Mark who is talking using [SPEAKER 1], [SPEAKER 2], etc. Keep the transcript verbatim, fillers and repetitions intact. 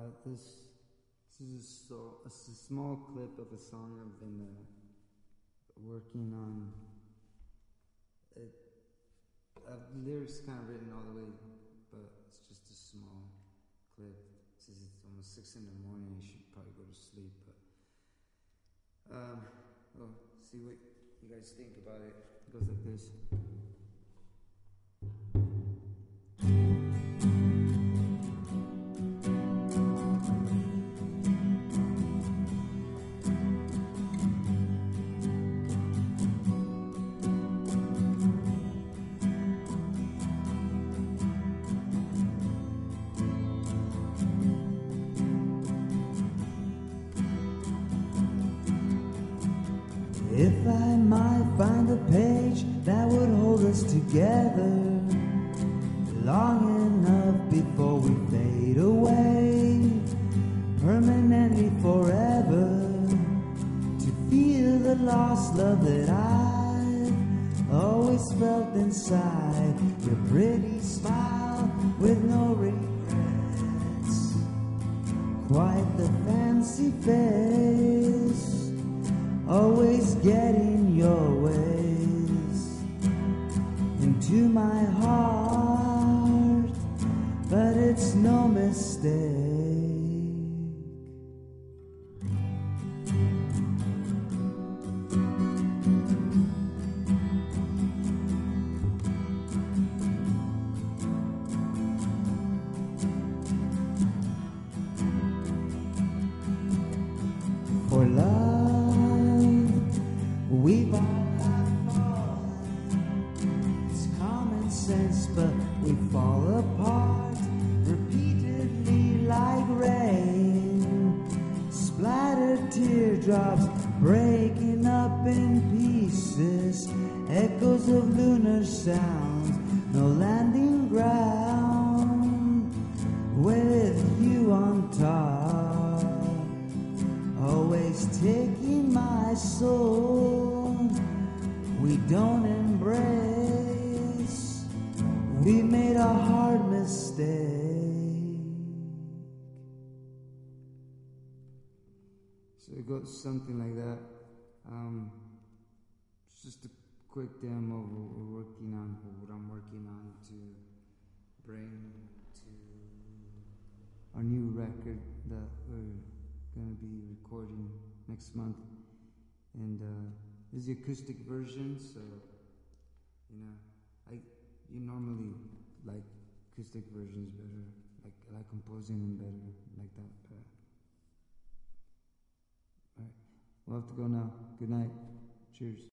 [SPEAKER 1] Uh, this this is a, so, a small clip of a song I've been uh, working on. It, uh, lyrics kind of written all the way, but it's just a small clip. Since it's almost six in the morning, you should probably go to sleep. But um, well, see what you guys think about it. It goes like this.
[SPEAKER 2] If I might find a page that would hold us together long enough before we fade away, permanently forever, to feel the lost love that I've always felt inside your pretty smile with no regrets, quite the fancy face, always getting your ways into my heart, but it's no mistake. For love, we've all got fallen. It's common sense, but we fall apart repeatedly like rain. Splattered teardrops breaking up in pieces. Echoes of lunar sounds, no landing ground. With you on top, always taking my soul. We don't embrace, we made a hard mistake.
[SPEAKER 1] So it goes something like that. Um, it's just a quick demo of what we're working on, or what I'm working on to bring to our new record that we're going to be recording next month. And uh, this is the acoustic version, so you know, I you normally like acoustic versions better, like I like composing them better, like that. But all right, we'll have to go now. Good night. Cheers.